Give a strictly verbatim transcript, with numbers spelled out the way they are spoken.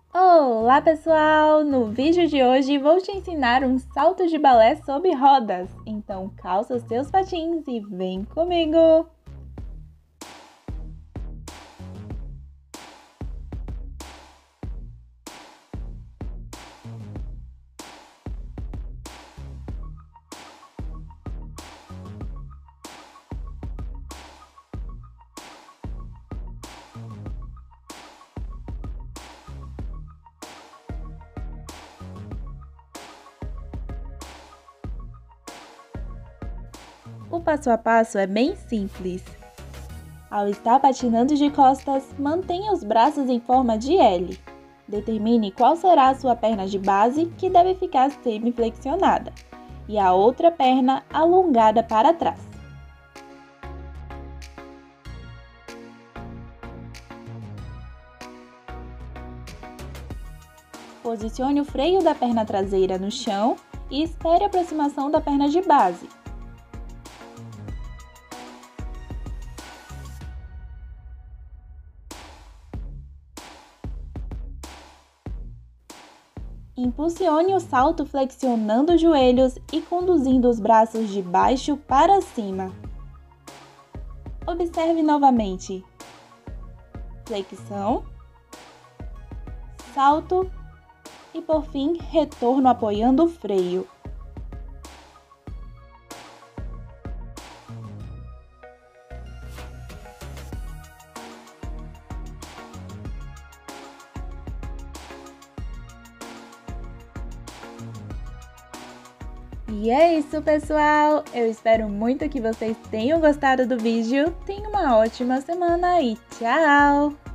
Olá pessoal! No vídeo de hoje vou te ensinar um salto de balé sob rodas, então calça os seus patins e vem comigo! O passo a passo é bem simples. Ao estar patinando de costas, mantenha os braços em forma de L. Determine qual será a sua perna de base, que deve ficar semi-flexionada, e a outra perna alongada para trás. Posicione o freio da perna traseira no chão e espere a aproximação da perna de base. Impulsione o salto flexionando os joelhos e conduzindo os braços de baixo para cima. Observe novamente. Flexão, salto e, por fim, retorno apoiando o freio. E é isso, pessoal! Eu espero muito que vocês tenham gostado do vídeo. Tenha uma ótima semana e tchau!